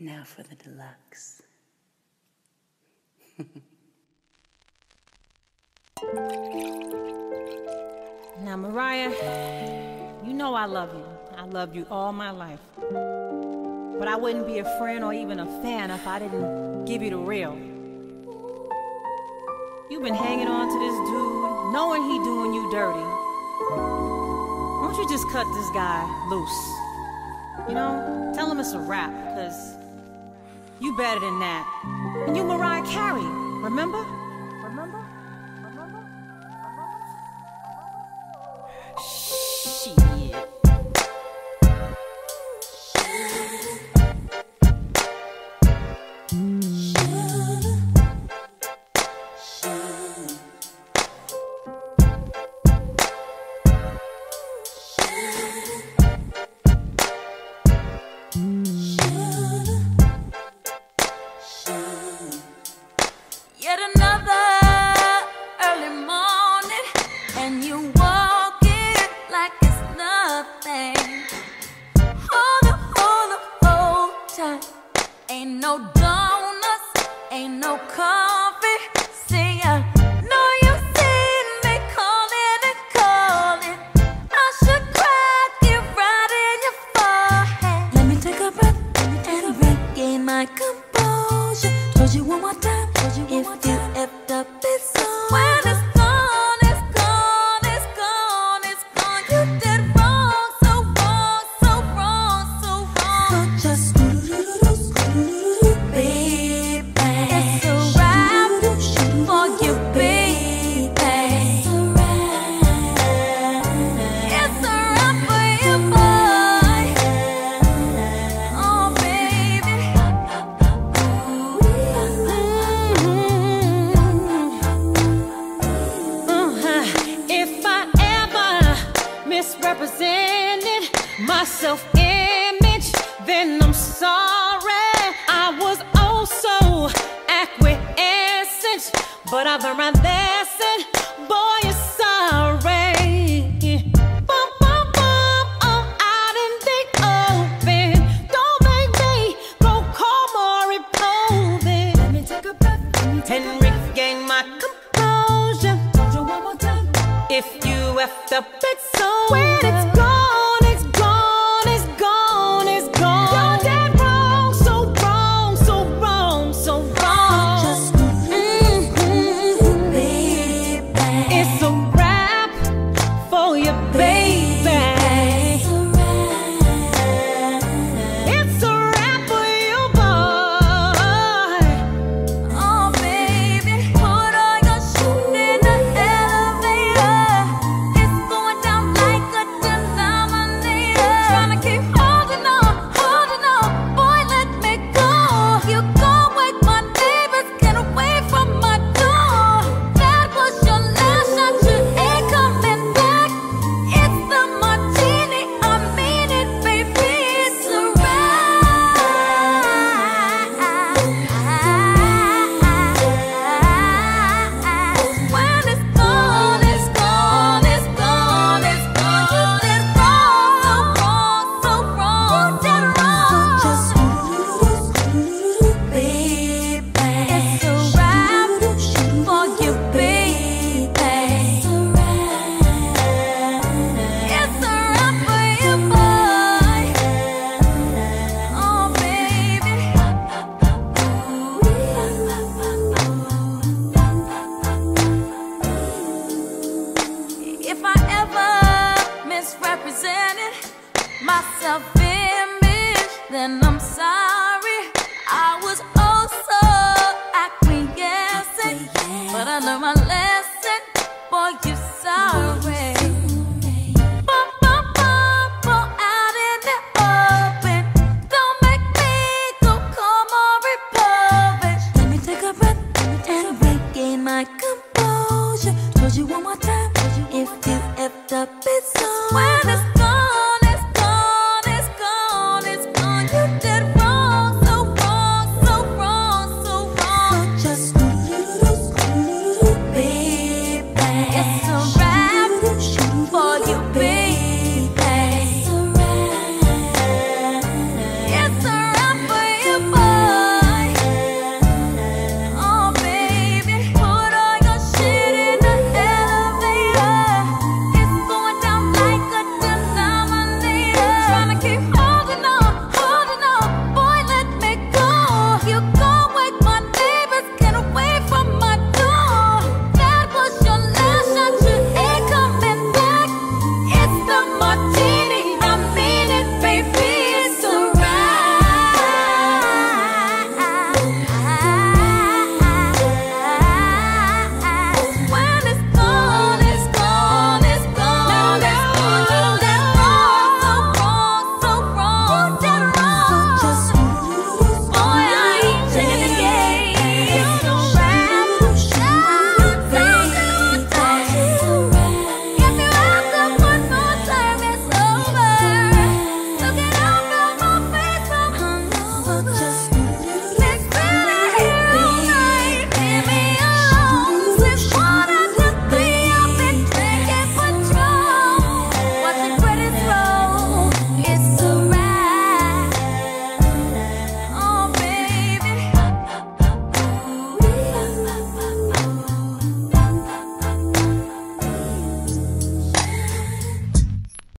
Now for the deluxe. Now, Mariah, you know I love you. I loved you all my life. But I wouldn't be a friend or even a fan if I didn't give you the real. You've been hanging on to this dude, knowing he doing you dirty. Why don't you just cut this guy loose? You know, tell him it's a wrap, because you better than that. And you Mariah Carey, remember? Shit. Yet another early morning, and you walk in like it's nothing. Hold tight. Ain't no donuts, ain't no coffee. See, I know you seen me calling and calling. I should crack it right in your forehead. Let me take a breath and regain my composure. Told you one more time. If you effed up, it's on. When it's gone, it's gone, it's gone, it's gone. You did wrong, so wrong, so wrong, so wrong. So just baby, it's a wrap for you, baby. It's a wrap. It's a wrap for you, boy. Oh, baby. If I ever misrepresented my self-image, then I'm sorry. I was oh so acquiescent, but I've learned my lesson. Boy, you're sorry. Bump, bump, bump, I'm out in the open. Don't make me go call Maury Povich. Let me take a breath and regain my composure. If you effed up, it's on. When it's gone, it's gone, it's gone, it's gone. You're dead wrong, so wrong, so wrong, so wrong. Baby, it's a wrap for you, baby. It's a wrap for you, boy. oh baby, put all your shit in the elevator. It's going down like a denominator. Tryna keep holding on, boy, let me go. You gon' wake my neighbors, get away from my door. That was your last shot, you ain't coming back. It's the martini, I mean it, baby. It's a wrap. When it's gone, it's gone, it's gone, it's gone. You did wrong, so wrong, so wrong. You did wrong. So just baby, it's a wrap for you, baby. It's a wrap for you, boy. Oh, baby. If I ever misrepresented my self-image, then I'm sorry.